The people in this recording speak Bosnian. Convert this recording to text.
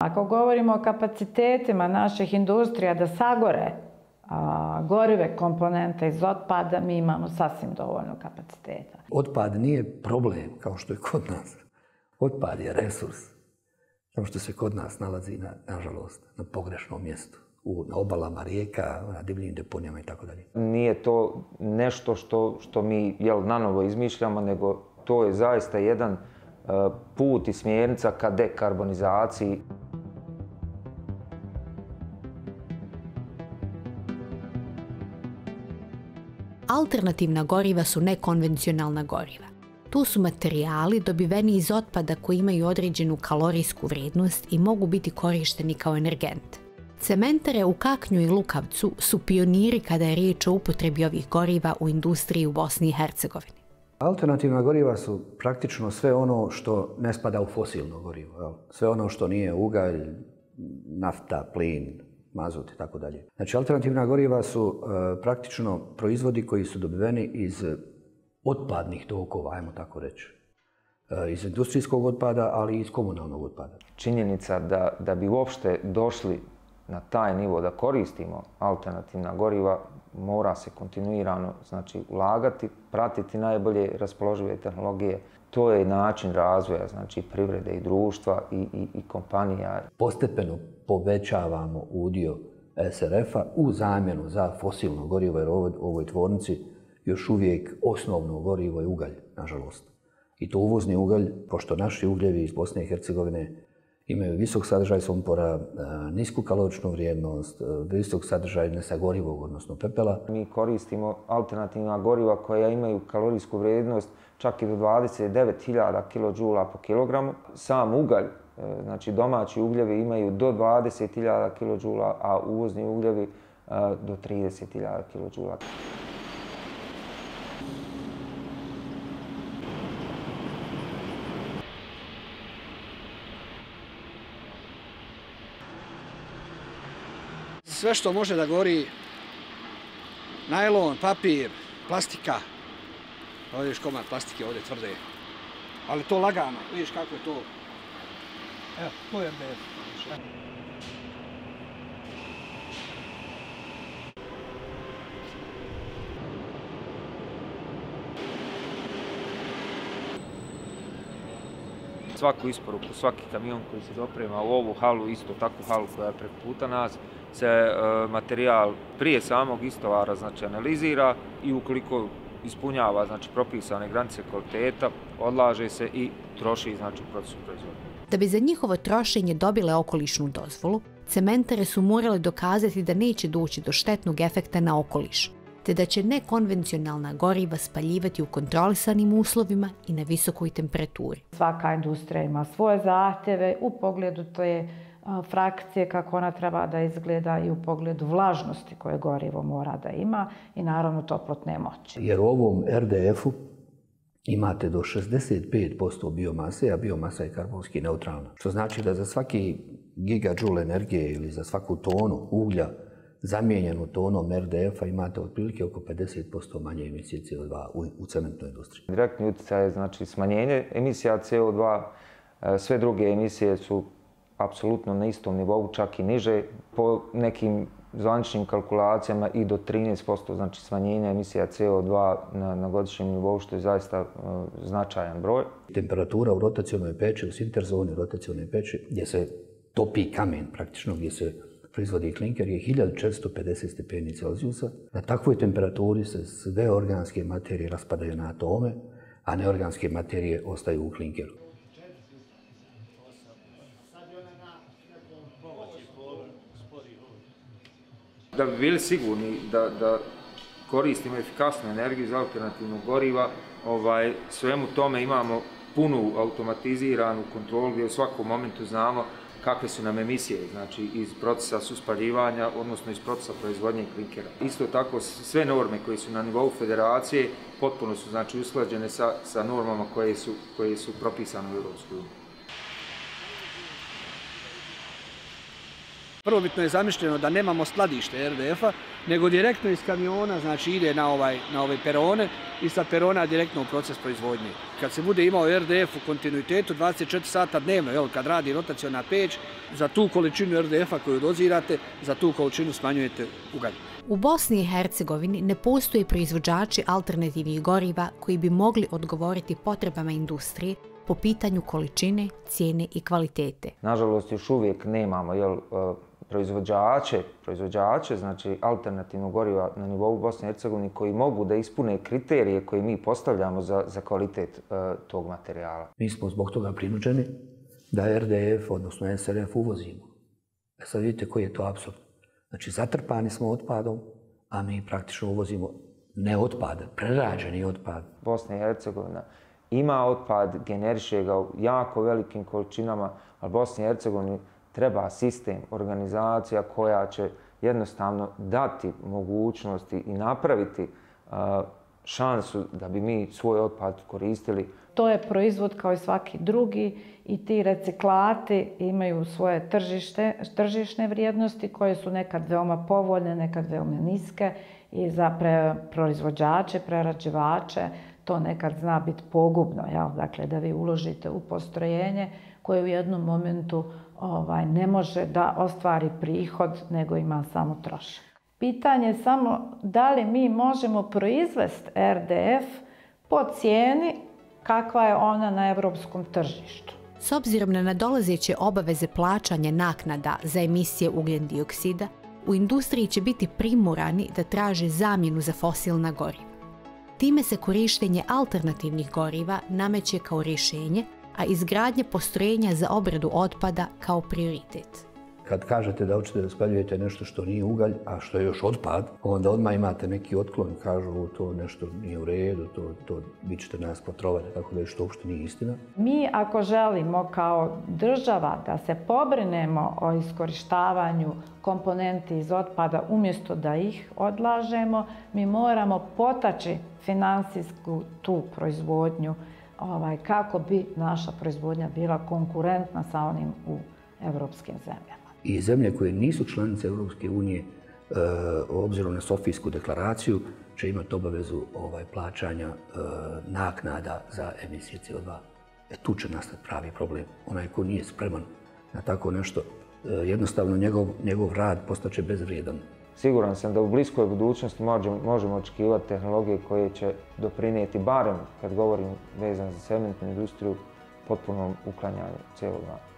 Ako govorimo o kapacitetima naših industrija da sagore gorive komponente iz otpada, mi imamo sasvim dovoljno kapaciteta. Otpad nije problem kao što je kod nas. Otpad je resurs. Samo što se kod nas nalazi, nažalost, na pogrešnom mjestu. Na obalama rijeka, na divljim deponijama i tako dalje. Nije to nešto što mi nanovo izmišljamo, nego to je zaista jedan put i smjernica ka dekarbonizaciji. Alternativna goriva su nekonvencionalna goriva. Tu su materijali dobiveni iz otpada koji imaju određenu kalorijsku vrijednost i mogu biti korišteni kao energent. Cementare u Kaknju i Lukavcu su pioniri kada je riječ o upotrebi ovih goriva u industriji u Bosni i Hercegovini. Alternativna goriva su praktično sve ono što ne spada u fosilno gorivo. Sve ono što nije ugalj, nafta, plin, mazut i tako dalje. Znači, alternativna goriva su praktično proizvodi koji su dobiveni iz otpadnih tokova, ajmo tako reći. Iz industrijskog otpada, ali i iz komunalnog otpada. Činjenica da bi uopšte došli na taj nivo da koristimo alternativna goriva, mora se kontinuirano ulagati, pratiti najbolje raspoložive tehnologije. To je način razvoja privrede i društva i kompanija. Postepeno povećavamo udio SRF-a u zamjenu za fosilno gorivo, jer u ovoj tvornici još uvijek osnovno gorivo je ugalj, nažalost. I to uvozni ugalj, pošto naši ugljevi iz Bosne i Hercegovine imaju visok sadržaj sumpora, nisku kaloričnu vrijednost, visok sadržaj nesagorivog, odnosno pepela. Mi koristimo alternativna goriva koja imaju kalorijsku vrijednost čak i do 29.000 kJ po kilogramu. Sam ugalj, znači domaći ugljevi imaju do 20.000 kJ, a uvozni ugljevi do 30.000 kJ. Sve što može da gori, najlon, papir, plastika. Ovdje vidiš komad plastike, ovdje tvrde. Ali to lagano, vidiš kako je to. Evo, to je RDF. Svaku isporuku, svaki kamion koji se doprema u ovu halu, isto takvu halu koja je preko puta nas, se materijal prije samog istovara analizira i ukoliko ispunjava propisane granice kvaliteta, odlaže se i troši u procesu proizvodnje. Da bi za njihovo trošenje dobile okolišnu dozvolu, cementare su morale dokazati da neće doći do štetnog efekta na okoliš, te da će nekonvencionalna goriva spaljivati u kontrolisanim uslovima i na visokoj temperaturi. Svaka industrija ima svoje zahtjeve u pogledu te frakcije, kako ona treba da izgleda i u pogledu vlažnosti koje gorivo mora da ima i naravno toplotne moći. Jer u ovom RDF-u imate do 65% biomase, a biomasa je karbonski neutralna. Što znači da za svaki gigajoule energije ili za svaku tonu uglja zamijenjenu tonom RDF-a imate otprilike oko 50% manje emisije CO2 u cementnoj industriji. Direktni utjecaj je smanjenje emisija CO2, sve druge emisije su apsolutno na istom nivou, čak i niže, po nekim zvaničnim kalkulacijama i do 13% smanjenja emisija CO2 na godišnjem nivou, što je zaista značajan broj. Temperatura u rotacionoj peći, u sinterzoni rotacionoj peći, gdje se topi kamen praktično, gdje se proizvodi klinker, je 1450 stepeni Celzijusa. Na takvoj temperaturi se sve organske materije raspadaju na atome, a neorganske materije ostaju u klinkeru. Da bi bili sigurni da koristimo efikasnu energiju iz alternativnog goriva, svemu tome imamo punu automatiziranu kontrolu gdje u svakom momentu znamo kakve su nam emisije, iz procesa suspaljivanja, odnosno iz procesa proizvodnje klinkera. Isto tako, sve norme koje su na nivou federacije potpuno su usklađene sa normama koje su propisane u EU. Prvobitno je zamišljeno da nemamo skladište RDF-a, nego direktno iz kamiona, znači ide na ove perone i sa perona direktno u proces proizvodnje. Kad se bude imao RDF u kontinuitetu 24 sata dnevno, kad radi rotaciona peć, za tu količinu RDF-a koju dozirate, za tu količinu smanjujete ugalj. U Bosni i Hercegovini ne postoje proizvođači alternativnih goriva koji bi mogli odgovoriti potrebama industrije po pitanju količine, cijene i kvalitete. Nažalost, još uvijek nemamo proizvođače, znači alternativnog goriva na nivou Bosne i Hercegovine koji mogu da ispune kriterije koje mi postavljamo za kvalitet tog materijala. Mi smo zbog toga prinuđeni da RDF, odnosno SRF, uvozimo. Sad vidite koji je to apsurd. Znači, zatrpani smo otpadom, a mi praktično uvozimo ne otpad, prerađeni otpad. Bosna i Hercegovina ima otpad, generiše ga u jako velikim količinama, ali Bosni i Hercegovini treba sistem, organizacija koja će jednostavno dati mogućnosti i napraviti šansu da bi mi svoj otpad koristili. To je proizvod kao i svaki drugi i ti reciklati imaju svoje tržišne vrijednosti koje su nekad veoma povoljne, nekad veoma niske i za proizvođače, prerađivače to nekad zna biti pogubno. Dakle, da vi uložite u postrojenje koje u jednom momentu ne može da ostvari prihod, nego ima samo trošak. Pitanje je samo da li mi možemo proizvesti RDF po cijeni kakva je ona na europskom tržištu. S obzirom na nadolazeće obaveze plaćanja naknada za emisije ugljen dioksida, u industriji će biti primorani da traže zamjenu za fosilna goriva. Time se korištenje alternativnih goriva nameće kao rješenje, a izgradnja postrojenja za obradu otpada kao prioritet. Kad kažete da hoćete da spaljujete nešto što nije ugalj, a što je još otpad, onda odmah imate neki otklon, kažu to nešto nije u redu, vi ćete nas potrovati, tako da je što uopšte nije istina. Mi ako želimo kao država da se pobrinemo o iskorištavanju komponenti iz otpada umjesto da ih odlažemo, mi moramo potaći finansijsku tu proizvodnju kako bi naša proizvodnja bila konkurentna sa onim u evropskim zemljama. I zemlje koje nisu članice Europske unije, obzirom na Sofijsku deklaraciju, će imati obavezu plaćanja naknada za emisije CO2. Tu će nastati pravi problem. Onaj ko nije spreman na tako nešto, jednostavno njegov rad postaće bezvrijedan. Siguran sam da u bliskoj budućnosti možemo očekivati tehnologije koje će doprinijeti, barem kad govorim vezan za cementnu industriju, potpunom uklanjanju CO2.